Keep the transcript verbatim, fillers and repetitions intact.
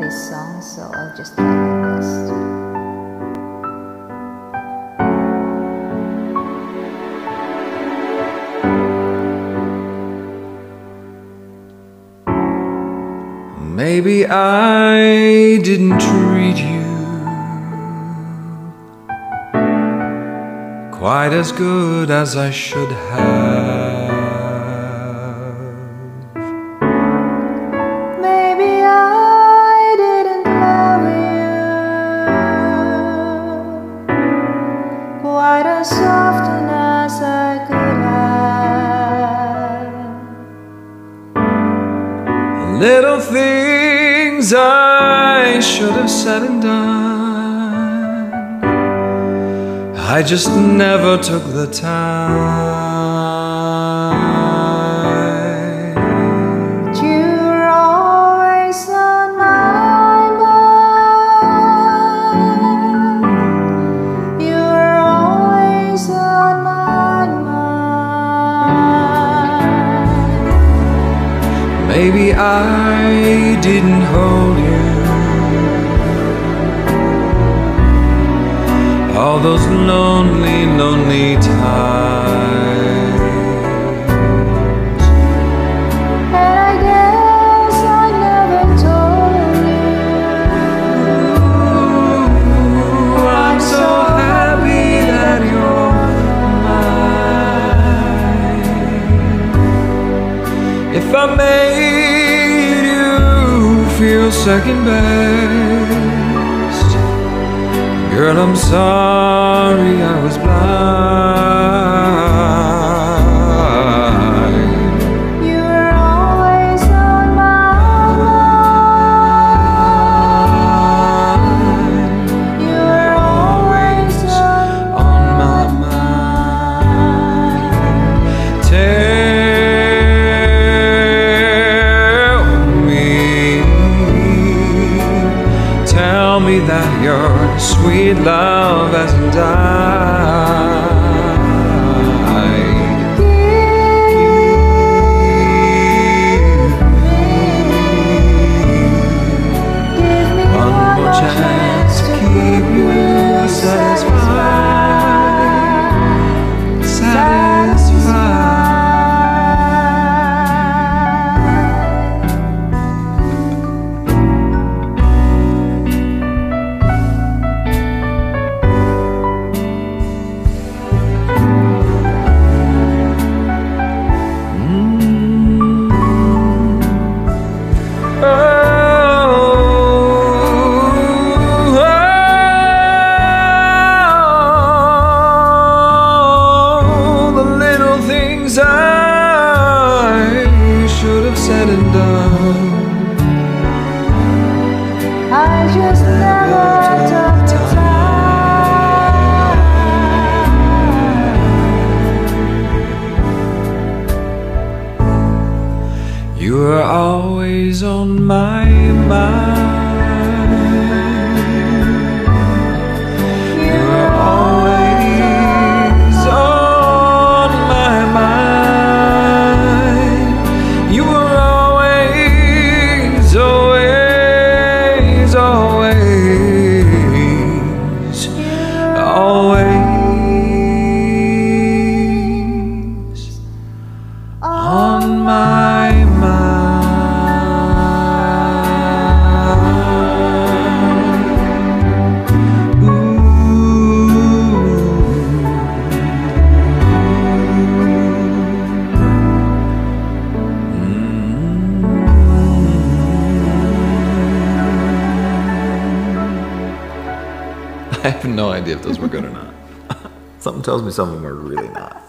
this song, so I'll just try my best. Maybe I didn't treat you quite as good as I should have. Maybe I didn't love you quite as often as I could have. Little things I should have said and done, I just never took the time. You're always on my mind. You're always on my mind. Maybe I didn't hold you all those lonely, lonely times, and I guess I never told you. I'm so happy that you're mine. If I made you feel second best, girl, I'm sorry I was blind. You were always on my mind. You were always on my mind. Tell me, tell me that your sweet love hasn't died. Give me One more chance to keep you satisfied, satisfied. I should have said and done, I just never took the time. you were always on my mind. You were always on my mind. You were always, always, always, always on my mind. I have no idea if those were good or not. Something tells me some of them are really not.